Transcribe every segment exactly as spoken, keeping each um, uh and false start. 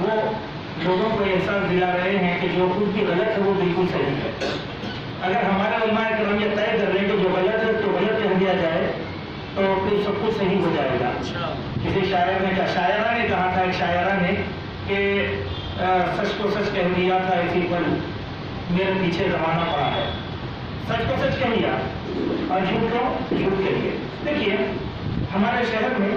वो लोगों को एहसास दिला रहे हैं कि जो कुछ भी गलत है वो बिल्कुल सही है। अगर हमारे उलमाए किराम ये तय कर रहे हैं कि जो गलत है तो गलत कह दिया जाए तो फिर सब कुछ सही हो जाएगा। किसी शायर ने कहा, शायरा ने कहा था, एक शायरा ने कि सच को सच कह दिया था इसी पर मेरे पीछे जमाना पड़ा है। सच को सच कह दिया और झूठ को झूठ कहिए। देखिए हमारे शहर में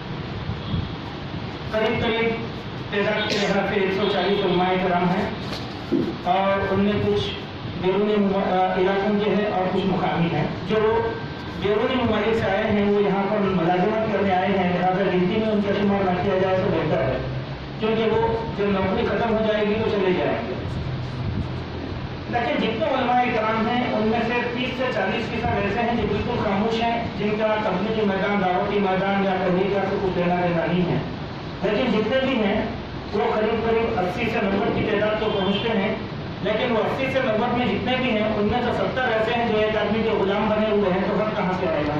करीब करीब तेरह के लिहाज से एक सौ चालीस उलमाए किराम हैं और उनमें कुछ बैरूनी इलाकों के हैं और कुछ मुकामी हैं। जो बैरूनी ममालिक से आए हैं वो यहाँ पर मुलाजमत करने आए हैं, लिहाजा गिनती में उनका शुमार न किया जाए तो बेहतर है, क्योंकि वो जब नौकरी खत्म हो जाएगी तो चले जाएंगे। लेकिन जितने उलमाए किराम हैं उनमें से तीस से चालीस फीसद ऐसे हैं जो बिल्कुल खामोश हैं, जिनका तबलीगी मैदान, दावती मैदान या तहरीक का कुछ देना देना नहीं है। लेकिन जितने भी हैं वो करीब करीब अस्सी से नब्बे की तादाद तो पहुँचते हैं, लेकिन वो अस्सी से नब्बे में जितने भी हैं उनमें से सत्तर ऐसे हैं जो एक आदमी के गुलाम बने हुए हैं, तो हर कहाँ से आएगा?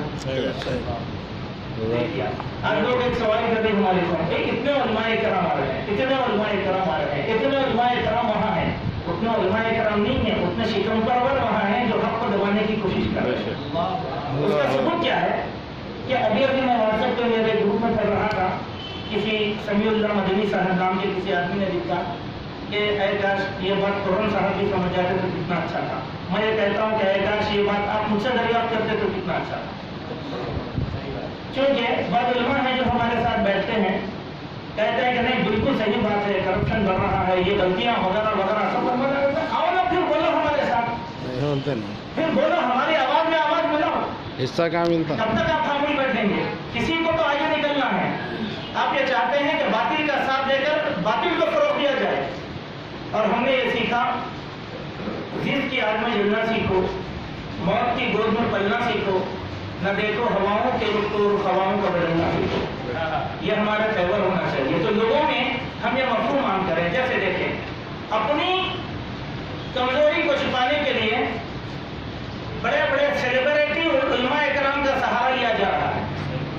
आज लोग एक सवाल कर रहे हमारे को, इतने उलमाए किराम आ रहे हैं, इतने उलमाए किराम आ रहे हैं, इतने उलमाए किराम वहाँ हैं, उतने उलमाए किराम नहीं है, उतने शिकम परवर वहाँ हैं जो हक को दबाने की कोशिश कर रहे हैं। उसका सबूत क्या है कि अभी अभी मैं व्हाट्सएप पे मेरे ग्रुप में पढ़ रहा था, किसी समीउल्लाह मदनी साहब नाम के किसी आदमी ने लिखा कि ऐ काश ये बात खुर्रम साहब भी समझ जाते तो कितना अच्छा था। मैं ये कहता हूँ कि ऐ काश ये बात आप मुझसे दरियाफ्त करते तो कितना अच्छा था। क्योंकि बाद उलमा है जो हमारे साथ बैठते हैं, कहते हैं कि नहीं बिल्कुल सही बात है, करप्शन बढ़ रहा है, ये गलतियाँ वगैरह वगैरह सब। आओ ना फिर बोलो हमारे साथ, फिर बोलो, हमारी आवाज में आवाज मिलो, हिस्सा क्या मिलता? कब तक आप खामोश बैठेंगे? किसी को तो आगे निकलना है। आप ये चाहते हैं कि बातिल का साथ देकर बातिल को फरोग दिया जाए, और हमने ये सीखा, जिद की आग में जलना सीखो, मौत की गोद में पलना सीखो, न देखो हवाओं के रुख तो हवाओं का बदलना सीखो। ये हमारा फेवर होना चाहिए। तो लोगों में हम ये मफहूम आम करें। जैसे देखें, अपनी कमजोरी को छिपाने के लिए बड़े बड़े सेलिब्रिटी और उलमाए किराम का सहारा लिया जा रहा है,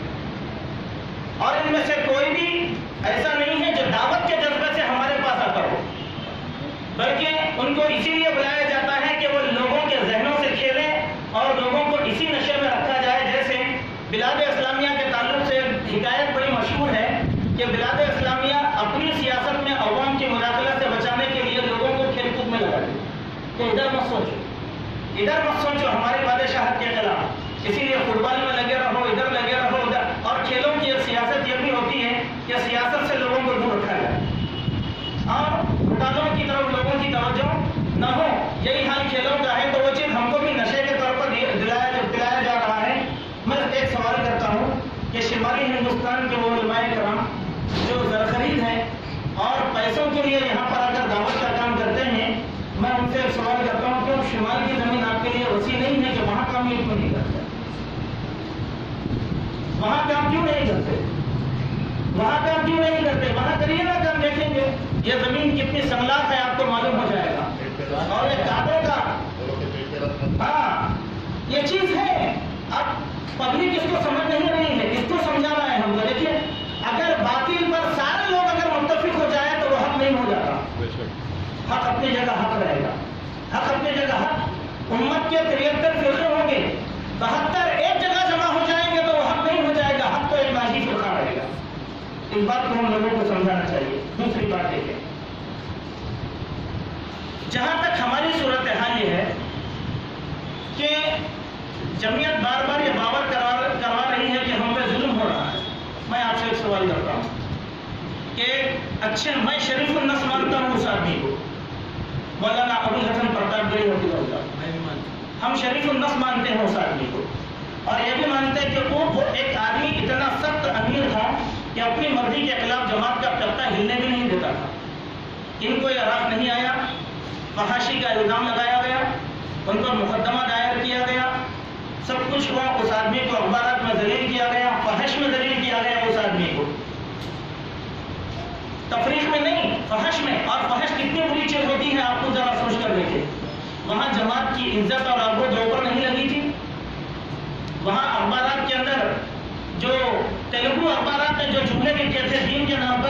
और इनमें से कोई भी ऐसा नहीं है जो दावत के जज्बे से हमारे पास आता हो, बल्कि उनको इसीलिए बुलाया जाता है कि वो लोगों के जहनों से खेलें और लोगों को इसी नशे में रखा जाए। जैसे बिलाद इस्लामिया के ताल्लुक से हिकायत बड़ी मशहूर है कि बिलाद इस्लामिया अपनी सियासत में अवाम की मुदाखलत से बचाने के लिए लोगों को खेल कूद में लगा दी। तो इधर मत सोचो, इधर मत सोचो हमारी बादशाहत के खिलाफ, इसीलिए फुटबॉल में लगे रहो, इधर लगे रहो, उधर। और खेलों की एक सियासत यह भी होती है कि सियासत से लोगों को दूर रखा जाए और घोटालों की तरफ लोगों की तवज्जो न हो। यही हाल खेलों का है, तो वो चीज हमको भी नशे के तौर पर दिलाया दिलाया जा रहा है। मैं एक सवाल करता हूँ कि शिमाली हिंदुस्तान के वो उलमाए किराम जो ज़रख़रीद हैं और पैसों के लिए यहाँ पर आकर दावत का काम करते हैं, मैं उनसे एक सवाल करता हूँ कि शिमाल की जमीन आपके लिए वसी नहीं है कि वहाँ काम ये क्यों नहीं करते? वहाँ काम क्यों नहीं करते? वहाँ काम क्यों नहीं करते? वहाँ करिए ना काम, देखेंगे ये जमीन कितनी संगलात है आपको मालूम हो जाएगा। और ये कांटों का, हाँ ये चीज है। अब पब्लिक इसको समझ नहीं रही है, इसको समझाना है हमको। देखिए अगर बातिल पर सारे लोग अगर मुत्तफिक हो जाए तो वो हक नहीं हो जाता। हक अपनी जगह हक रहेगा, हक अपनी जगह हक। उम्मत के तिहत्तर फिरके होंगे, बहत्तर एक जगह जमा हो जाएंगे तो वो हक नहीं हो जाएगा, हक तो एक माही फिरका रहेगा। इस बात को हम लोगों को समझाना चाहिए। दूसरी बात देखें, जहां तक हमारी सूरत हाल ये है कि जमीयत बार बार ये बावर करवा करवा रही है कि हम पे जुल्म हो रहा है। मैं आपसे एक सवाल करता हूँ कि अच्छे, मैं शरीफ उन्नस मानता हूँ उस आदमी को, मौलाना अबुल हसन प्रतापगढ़ी होती, हम शरीफ उन्नस मानते हैं उस आदमी को, और ये भी मानते हैं कि वो, वो एक आदमी इतना सख्त अमीर था कि अपनी मर्जी के खिलाफ जमात का तख्ता हिलने भी नहीं देता था। इनको यह रात नहीं आया, फहाशी का इल्जाम लगाया गया, उन पर मुकदमा दायर किया गया, सब कुछ हुआ। उस आदमी को अखबारात में जलील किया गया, फहश में जलील किया गया उस आदमी को, तफरीक में नहीं, फहश में। और फहश कितनी बुरी चीज होती है आपको जरा सोच कर देखे। वहां जमात की इज्जत और आबरू जो ऊपर नहीं लगी थी, वहां अखबारात के अंदर जो तेलुगु अखबारात में जो जुमले लिखे थे दीन के नाम पर,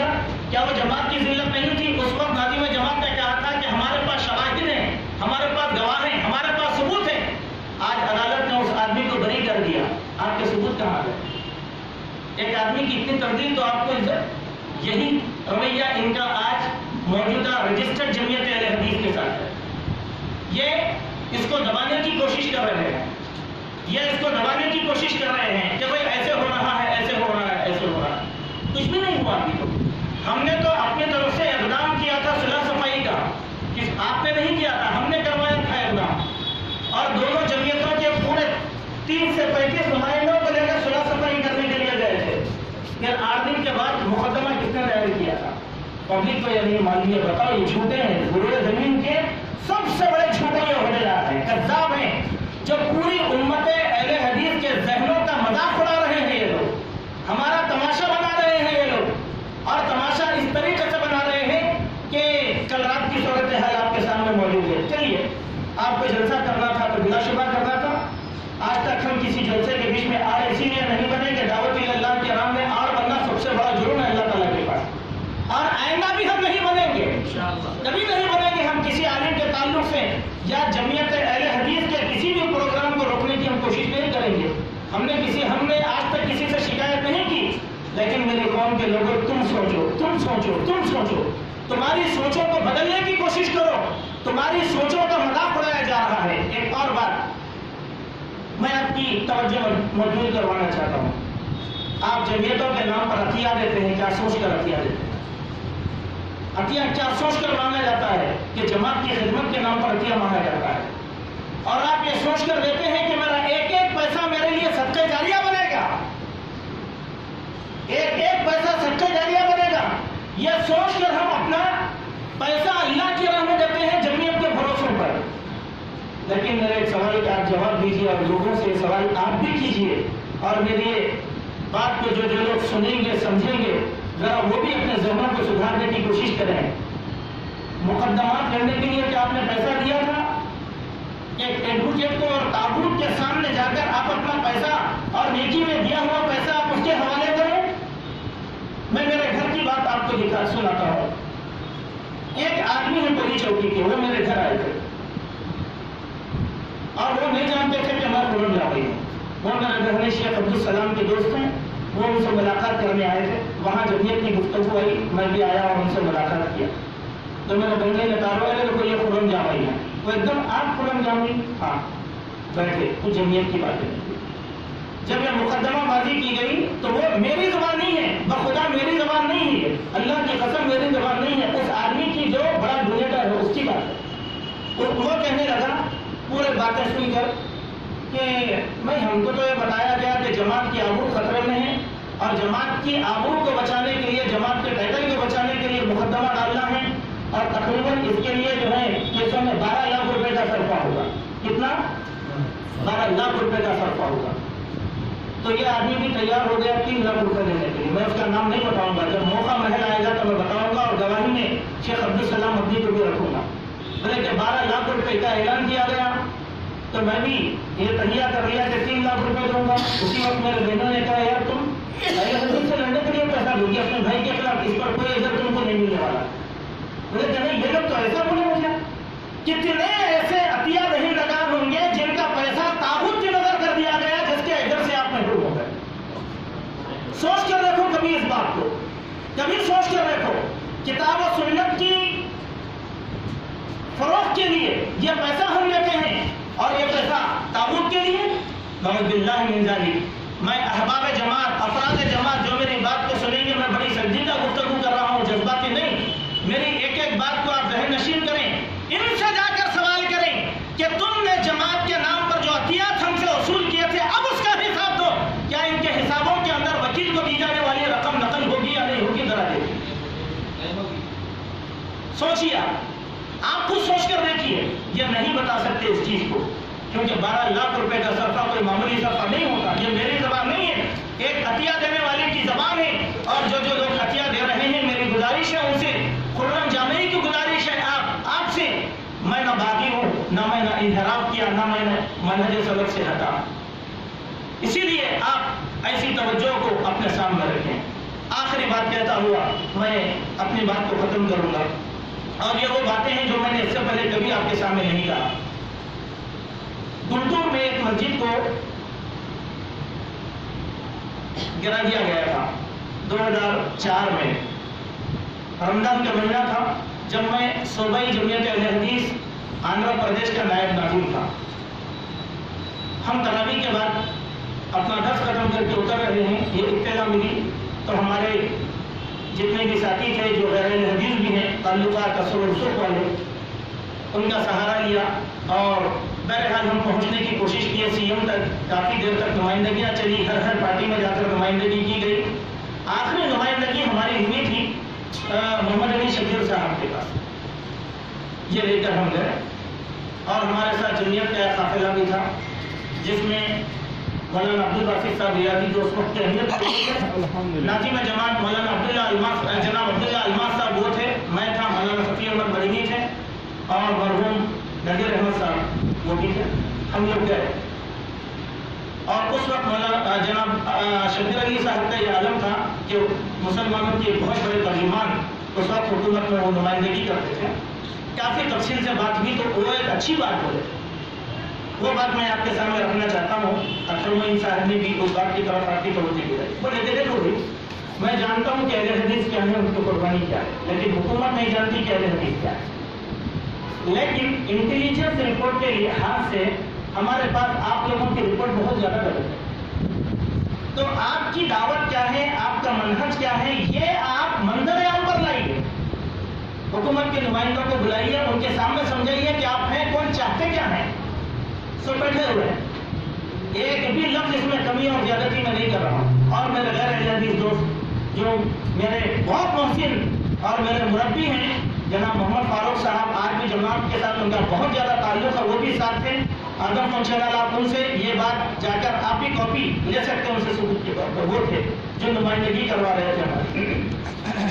کیا وہ جماعت کی ذلت نہیں تھی؟ اس وقت ناظم جماعت نے کہا تھا کہ ہمارے پاس شواہد ہیں، ہمارے پاس گواہ ہیں، ہمارے پاس ثبوت ہیں۔ آج عدالت نے اس آدمی کو بری کر دیا، آپ کے ثبوت کہاں گئے؟ ایک آدمی کی اتنی تردید تو آپ کو عزت، یہی رویہ ان کا آج موجودہ رجسٹرڈ جمعیت اہل حدیث کے ساتھ ہے۔ یہ اس کو دبانے کی کوشش کر رہے ہیں، یہ اس کو دبانے کی کوشش کر رہے ہیں کہ بھائی ایسے ہو رہا ہے، ایسے ہو رہا ہے، ایسے ہو رہا ہے۔ کچھ بھی نہیں ہوا ابھی تو۔ ہم نے تو اپنی طرف سے اقدام کیا تھا صلح صفائی کا، آپ نے نہیں کیا تھا، ہم نے کروایا تھا اقدام، اور دونوں جمعیتوں کے پورے تین سے پینتیس نمائندوں کو لے کر صلح صفائی کرنے کے لیے گئے تھے۔ پھر آٹھ دن کے بعد مقدمہ کس نے دائر کیا تھا؟ پبلک کو یہ نہیں معلوم ہے، بتاؤ یہ جھوٹے ہیں، ضرور زمین کے سب سے بڑے جھوٹے یہ عہدیدار ہیں، کذاب ہیں، جو پوری امت اہل حدیث کے ذہنوں کا مذاق اڑا رہے ہیں یہ لوگ، ہمارا تماشا بنا رہے ہیں یہ لوگ، اور تماشا اس طریقے سے بنا رہے ہیں کہ کل رات کی صورتحال آپ کے سامنے موجود ہے۔ چلیے، آپ کو جلسہ کرنا تھا تو بلا شبہ کرنا تھا۔ آج تک ہم کسی جلسے کے بیچ میں آڑ اسی لیے نہیں بنے کہ دعوت اللہ کے راہ میں آڑ بننا سب سے بڑا جرم ہے اللہ تعالیٰ کے پاس، اور آئندہ بھی ہم نہیں بنیں گے، کبھی نہیں بنیں گے۔ ہم کسی عالم کے تعلق سے یا جمعیت اہل حدیث کے کسی بھی پروگرام کو روکنے کی ہم کوشش نہیں کریں گے۔ ہم نے کسی ہم نے آج تک کسی سے شکایت نہیں کی، لیکن میری قوم کے لوگوں تم سوچو تم سوچو تم سوچو تمہاری سوچوں کو بدلنے کی کوشش کرو، تمہاری سوچوں کا مذاق اڑایا جا رہا ہے۔ ایک اور بات میں آپ کی توجہ موجود کروانا چاہتا ہوں۔ آپ جمعیتوں کے نام پر عطیہ دیتے ہیں، کیا سوچ کر عطیہ دیتے ہیں؟ عطیہ کیا سوچ کر مانگا جاتا ہے کہ جماعت کی خدمت کے نام پر عطیہ مانگا جاتا ہے، اور آپ یہ سوچ کر دیتے ہیں کہ میرا ایک ایک پیسہ میرے لیے صدقہ جاریہ بنے گا، ایک ایک پیسہ صدقہ جاریہ بنے گا۔ یہ سوچ کر ہم اپنا پیسہ اللہ کی راہ میں دیتے ہیں جمعیت کے بھروسوں پر۔ لیکن میرے ایک سوال کا آپ جواب دیجیے، اور لوگوں سے سوال آپ بھی کیجیے، اور میری بات کو جو جو لوگ سنیں گے سمجھیں گے ذرا وہ بھی اپنے ذہنوں کو سدھارنے کی کوشش کریں۔ مقدمات کرنے کے لیے کیا آپ نے پیسہ دیا تھا؟ ایک ایڈوکیٹ کو اور تابوت کے سامنے جا کر آپ اپنا پیسہ اور نیکی میں دیا ہوا پیسہ آپ اس کے حوالے کریں؟ میں میرے گھر کی بات آپ کو دکھا سناتا ہوں۔ ایک آدمی ہے پوری چوکی کے، وہ میرے گھر آئے تھے، اور وہ نہیں جانتے تھے کہ میں خرم جامعی ہوں۔ وہ میرے گھر میں شیخ عبد السلام کے دوست ہیں، وہ ان سے ملاقات کرنے آئے تھے، وہاں جمعیت کی گفتگو آئی، میں بھی آیا اور ان سے ملاقات کیا۔ تو میرے بندے نے کہا کہ یہ خرم جامعی ہے۔ وہ ایک دم آپ خرم جامعی؟ ہاں، بیٹھے، وہ جمعیت کی باتیں نہیں۔ جب یہ مقدمہ بازی کی گئی تو وہ میری زبان نہیں ہے، بخدا میری زبان نہیں ہے، اللہ کی قسم میری زبان نہیں ہے، اس آدمی کی جو بڑا ڈونیٹر ہے اس کی بات ہے۔ وہ کہنے لگا پورے باتیں سن کر کہ بھائی ہم کو تو یہ بتایا گیا کہ جماعت کی آبرو خطرے میں ہے، اور جماعت کی آبرو کو بچانے کے لیے، جماعت کے ٹائٹل کو بچانے کے لیے مقدمہ ڈالنا ہے، اور تقریباً اس کے لیے جو ہے کیسوں میں بارہ لاکھ روپے کا صرفہ ہوگا۔ کتنا؟ بارہ لاکھ روپے کا صرفہ ہوگا۔ تو یہ آدمی بھی تیار ہو گیا تین لاکھ روپے دینے کے لیے۔ میں اس کا نام نہیں بتاؤں گا، جب موقع محل آئے گا تو میں بتاؤں گا، اور گواہی میں شیخ عبد السلام مدنی کو بھی رکھوں گا۔ بولے کہ بارہ لاکھ روپے کا اعلان کیا گیا، تو میں بھی یہ تہیا کر لیا کہ تین لاکھ روپے دوں گا۔ اسی وقت میرے بہنوں نے کہا یار تم اہل حدیث سے لڑنے کے لیے پیسہ دو گی اپنے بھائی کے خلاف، اس پر کوئی اجر تم کو نہیں ملنے والا۔ بولے کہ نہیں، یہ لوگ تو ایسا بولے مجھے۔ کتنے ایسے عطیہ نہیں لگان ہوں گے جن کا پیسہ تابوت کی نظر کر دیا گیا، جس کے اجر سے آپ محروم ہو گئے۔ سوچ کر دیکھو کبھی اس بات کو، کبھی سوچ کر دیکھو۔ کتاب و سنت کی فروغ کے لیے یہ پیسہ ہم لیتے ہیں، اور یہ پیسہ تابوت کے لیے، نعوذ باللہ من ذالک۔ میں احباب جماعت، افراد جماعت جو میری بات کو سنیں گے، میں بڑی سنجیدہ گفتگو کر رہا ہوں، جذباتی نہیں۔ میری ایک ایک بات کو آپ ذہن نشین کریں، ان سے جا کر سوال کریں کہ تم نے جماعت کے نام پر جو عطیات ہم سے وصول کیے تھے، اب اس کا حساب دو۔ کیا ان کے حسابوں کے اندر وکیل کو دی جانے والی رقم نقل ہوگی یا نہیں ہوگی؟ ذرا دیکھیے، سوچیے، آپ خود سوچ کر دیکھیے۔ یہ نہیں بتا سکتے اس چیز کو، کیونکہ بارہ لاکھ روپے کا صرفہ کوئی معمولی صرفہ نہیں ہوتا۔ یہ میری زبان نہیں ہے، ایک عطیہ دینے والے کی زبان ہے، اور جو جو لوگ عطیہ دے رہے ہیں، میری گزارش ہے ان سے، خرم جامعی کی گزارش ہے آپ آپ سے، میں نہ باغی ہوں، نہ میں نے انحراف کیا، نہ میں نے منہج سبق سے ہٹا۔ اسی لیے آپ ایسی توجہ کو اپنے سامنے رکھیں۔ آخری والی بات کہتا ہوا میں اپنی بات کو ختم کروں گا، اور یہ وہ باتیں ہیں جو میں نے اس سے پہلے کبھی آپ کے سامنے نہیں کہا۔ گنٹور میں ایک مسجد کو گرا دیا گیا تھا دو ہزار چار میں، رمضان کا مہینہ تھا، جب میں صوبائی جمعیت اہل حدیث آندھرا پردیش کا نائب ناظم تھا۔ ہم تراویح کے بعد اپنا درس ختم کر کے اتر رہے ہیں، یہ اطلاع ملی تو ہمارے جتنے بھی ساتھی تھے جو غیر اہل حدیث بھی ہیں، تعلقات اصول و رسوخ والے، ان کا سہارا لیا اور بہرحال ہم پہنچنے کی کوشش کی سی ایم تک۔ کافی دیر تک نمائندگیاں چلی، ہر ہر پارٹی میں جا کر نمائندگی کی گئی۔ آخری نمائندگی ہماری ہوئی تھی محمد علی شبیر صاحب کے پاس، یہ لے کر ہم گئے، اور ہمارے ساتھ جمعیت کا ایک قافلہ بھی تھا جس میں مولانا عبد الرحیم صاحب ریاضی جو اس وقت کے اہمیت ناظم جماعت مولانا عبداللہ الماس جناب عبداللہ الماس صاحب وہ تھے، میں تھا، مولانا صفی احمد مدنی تھے، اور مرحوم نذیر احمد صاحب وہ بھی تھے۔ ہم لوگ گئے، اور اس وقت مولانا جناب شبیر علی صاحب کا یہ عالم تھا کہ مسلمانوں کے بہت بڑے ترجمان اس وقت حکومت میں وہ نمائندگی کرتے تھے۔ کافی تفصیل سے بات ہوئی تو وہ ایک اچھی بات بولے، وہ بات میں آپ کے سامنے رکھنا چاہتا ہوں۔ اکثر معین صاحب نے بھی اس بات کی طرف آپ کی توجہ دلائی، بولے دیکھے تو بھی میں جانتا ہوں کہ اہل حدیث کیا ہے، ان کی قربانی کیا ہے، لیکن حکومت نہیں جانتی کہ اہل حدیث کیا ہے۔ لیکن انٹیلیجنس رپورٹ کے لحاظ سے ہمارے پاس آپ لوگوں کی رپورٹ بہت زیادہ غلط ہے، تو آپ کی دعوت کیا ہے، آپ کا منہج کیا ہے، یہ آپ منظر عام پر لائیے، حکومت کے نمائندوں کو بلائیے، ان کے سامنے سمجھائیے کہ آپ ہیں کون، چاہتے کیا ہیں، سب بیٹھے ہوئے ہیں، ایک بھی لفظ اس میں کمی اور زیادتی میں نہیں کر رہا ہوں۔ اور میرے غیر اہل حدیث دوست جو میرے بہت محسن اور میرے مربی ہیں جناب محمد فاروق صاحب، آج بھی جماعت کے ساتھ ان کا بہت زیادہ تعلق ہے، وہ بھی ساتھ تھے، آدم فنکشن آپ ان سے یہ بات جا کر آپ بھی کاپی لے سکتے ہیں ان سے ثبوت کے طور پر، وہ تھے جو نمائندگی کروا رہے تھے ہماری۔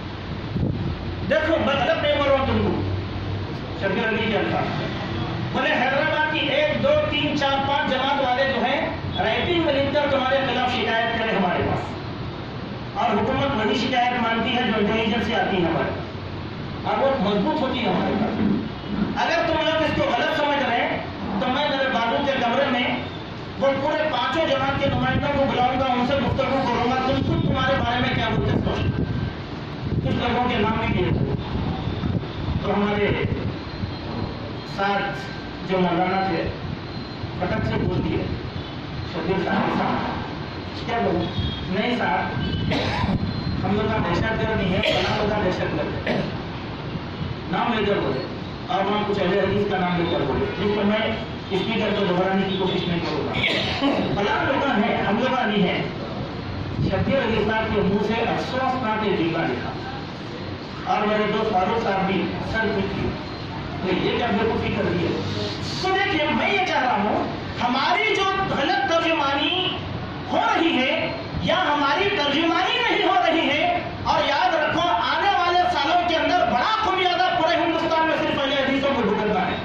دیکھو بدلت نہیں بول رہا ہوں تم کو، شبیر علی کے الفاظ بولے حیدرآباد کی ایک دو تین چار پانچ جماعت والے جو ہیں رائٹنگ میں لکھ کر تمہارے خلاف شکایت کرے ہمارے پاس، اور حکومت وہی شکایت مانتی ہے جو انٹیلیجنس سے آتی ہے ہمارے پاس، اور وہ مضبوط ہوتی ہے ہمارے پاس۔ اگر تم لوگ اس کو غلط سمجھ رہے ہیں تو میں میرے بازو کے کمرے میں وہ پورے پانچوں جماعت کے نمائندوں کو بلاؤں گا، ان سے گفتگو کروں گا، تم خود تمہارے بارے میں کیا بولتے سوچ، کچھ لوگوں کے نام بھی دیے تھے۔ تو ہمارے ساتھ جو مولانا تھے پٹک سے بول دیے، شبیر صاحب صاحب کیا بولے، نہیں صاحب ہم لوگ کا دہشت گرد نہیں ہے، فلاں لوگ کا دہشت گرد ہے، نام لے کر بولے، اور وہاں کچھ اہل حدیث کا نام لے کر بولے، جس کو میں اسپیکر کو دہرانے کی کوشش نہیں کروں گا، فلاں لوگ ہے، ہم لوگ نہیں ہے۔ شبیر علی صاحب کے منہ سے افسوس نہ کے جیوا لکھا، اور میرے دوست فاروق صاحب بھی سر پھٹی، یہ کیا بیوقوفی کر دی ہے۔ تو دیکھیے میں یہ کہہ رہا ہوں ہماری جو غلط ترجمانی ہو رہی ہے یا ہماری ترجمانی نہیں ہو رہی ہے، اور یاد رکھو آنے والے سالوں کے اندر بڑا خمیازہ پورے ہندوستان میں صرف اہل حدیثوں کو بھگتنا ہے۔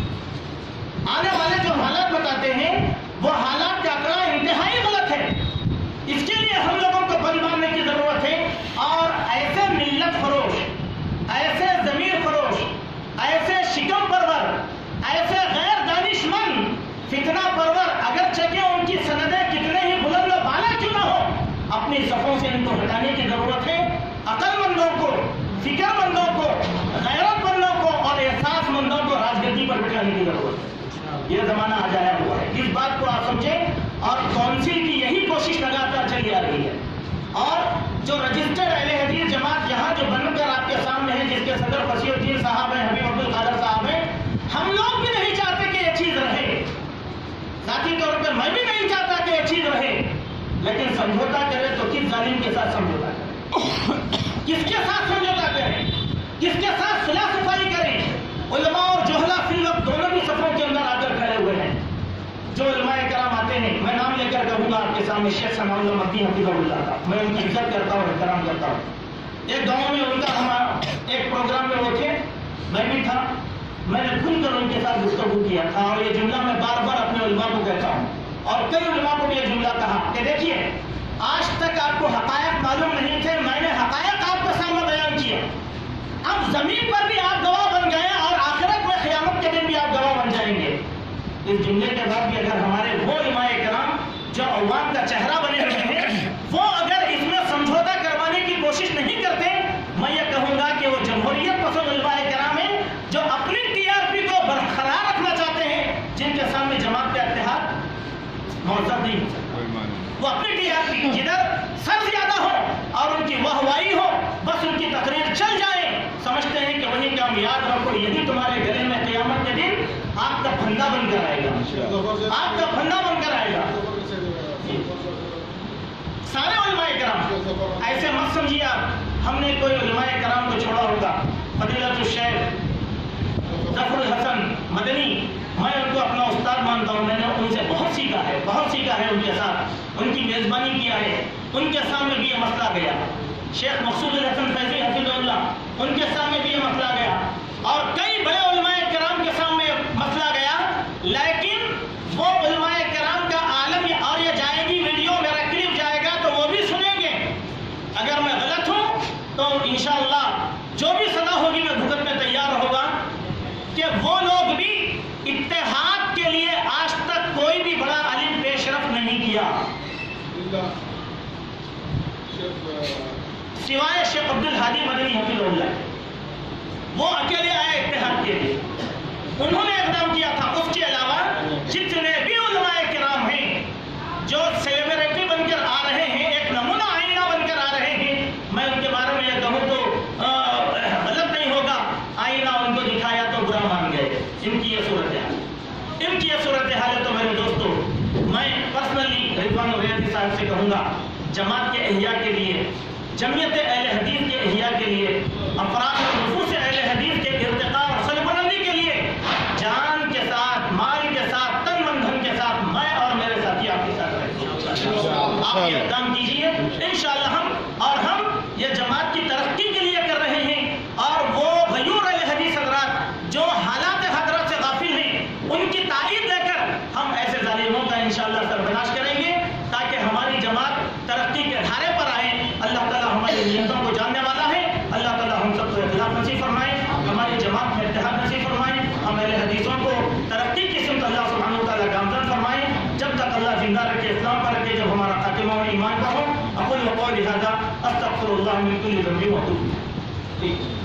آنے والے جو حالات بتاتے ہیں وہ حالات کا آنکڑا انتہائی غلط ہے، اس کے لیے ہم لوگوں کو بل باندھنے کی ضرورت ہے، اور ایسے ملت فروش، ایسے ضمیر فروش، ایسے شکم پرور، ایسے غیر دانش مند، فتنہ پرور، اگرچہ کہ ان کی سندیں کتنے ہی بلند و بالا کیوں نہ ہو، اپنی صفوں سے ان کو ہٹانے کی ضرورت ہے۔ عقل مندوں کو، فکر مندوں کو، غیرت مندوں کو اور احساس مندوں کو راجگدی پر بٹھانے کی ضرورت ہے۔ یہ زمانہ آ جایا ہوا ہے، اس بات کو آپ سمجھیں، اور کونسل کی یہی کوشش لگاتار چلی آ رہی ہے، اور جو رجسٹرڈ اہل حدیث جماعت یہاں جو بن کر آپ کے سامنے ہے، جس کے صدر فصیح الدین صاحب ہیں، حبیب عبد القادر صاحب ہیں، ہم لوگ بھی نہیں چاہتے کہ یہ چیز رہے، ذاتی طور پر میں بھی نہیں چاہتا کہ یہ چیز رہے، لیکن سمجھوتا کرے تو کس ظالم کے ساتھ سمجھوتا کرے، کس کے ساتھ سمجھوتا کریں، کس کے ساتھ صلح صفائی کریں۔ علماء اور جہلا فی الوقت دونوں بھی صفوں کے اندر آ کر کھڑے ہوئے ہیں۔ جو علماء کرام آتے ہیں، میں نام لے کر کہوں گا آپ کے سامنے، شیخ ثناء اللہ مکی حفظہ اللہ کا، میں ان کی عزت کرتا ہوں، احترام کرتا ہوں۔ ایک گاؤں میں ان کا ہمارا ایک پروگرام میں وہ تھے، میں بھی تھا، میں نے کھل کر ان کے ساتھ گفتگو کیا تھا، اور یہ جملہ میں بار بار اپنے علماء کو کہتا ہوں، اور کئی علماء کو بھی یہ جملہ کہا کہ دیکھیے آج تک آپ کو حقائق معلوم نہیں تھے، میں کیا. اب زمین پر بھی آپ گواہ بن گئے اور آخرت میں قیامت کے دن بھی آپ گواہ بن جائیں گے. اس جملے کے بعد بھی اگر ہمارے وہ علماء کرام جو عوام کا چہرہ بنے ہوئے ہیں وہ اگر اس میں سمجھوتا کروانے کی کوشش نہیں کرتے، میں یہ کہوں گا کہ وہ جمہوریت پسند علماء کرام ہیں جو اپنی ٹی آر پی کو برقرار رکھنا چاہتے ہیں، جن کے سامنے جماعت کا اتحاد موجود نہیں ہو سکتا. وہ اپنی ٹی آر پی جدھر سر زیادہ ہو اور ان کی واہوائی ہو، بس ان کی تقریر چل جائے، سمجھتے ہیں کہ وہی کامیاب رکھو. یہی تمہارے گلے میں قیامت کے دن آپ کا پھندا بن کر آئے گا، آپ کا پھندا بن کر آئے گا. سارے علماء کرام ایسے مت سمجھیے آپ ہم نے کوئی علماء کرام کو چھوڑا ہوگا. فضیلت الشیخ ظفر الحسن مدنی، میں ان کو اپنا استاد مانتا ہوں. میں نے ان سے بہت سیکھا ہے، بہت سیکھا ہے ان کے ساتھ، ان کی میزبانی کیا ہے. ان کے سامنے بھی یہ مسئلہ گیا. شیخ مقصود الحسن فیضی حفظہ اللہ، ان کے سامنے بھی یہ مسئلہ گیا اور کئی بڑے علماء کرام کے سامنے مسئلہ گیا. لیکن وہ علماء کرام کا عالم، اور یہ جائے گی ویڈیو، میرا کلپ جائے گا تو وہ بھی سنیں گے. اگر میں غلط ہوں تو انشاءاللہ جو بھی سزا ہوگی میں بھگتنے تیار ہوگا. کہ وہ لوگ بھی اتحاد کے لیے آج تک کوئی بھی بڑا عالم پیش رفت نہیں کیا سوائے شیخ عبد الحادی مدنی حفظہ اللہ. وہ اکیلے آئے اتحاد کے لیے، انہوں نے اقدام کیا تھا. اس کے علاوہ جتنے بھی علماء کرام ہیں جو سیلیبریٹی بن کر آ رہے ہیں، ایک نمونہ آئینہ بن کر آ رہے ہیں، میں ان کے بارے میں یہ کہوں تو غلط نہیں ہوگا. آئینہ ان کو دکھایا تو برا مان گئے. ان کی یہ صورتحال ان کی یہ صورتحال ہے. تو میرے دوستو، میں پرسنلی رضوان الریاضی صاحب سے کہوں گا، جماعت کے احیاء کے لیے، جمعیت اہل حدیث کے احیاء کے لیے، افراد و نفوس اہل حدیث کے ارتقاء اور سربلندی کے لیے جان کے ساتھ، مال کے ساتھ، تن من دھن کے ساتھ میں اور میرے ساتھی آپ کے ساتھ رہتے ہیں. آپ یہ اقدام کیجیے انشاءاللہ. ہم اور ہم یہ جماعت کی ترقی کے لیے کر رہے ہیں، اور وہ غیور اہل حدیث حضرات جو حالات حضرات سے غافل ہیں ان کی تائید لے کر ہم ایسے ظالموں کا انشاءاللہ سربناش کریں گے تاکہ ہماری جماعت ترقی کے ڈھارے پر آئے. اللہ تعالیٰ ہماری نیتوں کو جاننے والا ہے. اللہ تعالیٰ ہم سب کو اخلاص نصیب فرمائے، ہماری جماعت میں اتحاد نصیب فرمائے، ہم اہل حدیثوں کو ترقی کی سمت اللہ سبحانہ وتعالیٰ گامزن فرمائے. جب تک اللہ زندہ رکھے، اسلام پر رکھے، جب ہمارا خاتمہ ایمان پر ہو. اقول قولی ھذا استغفر اللہ من کل ذنب و اتوب الیہ.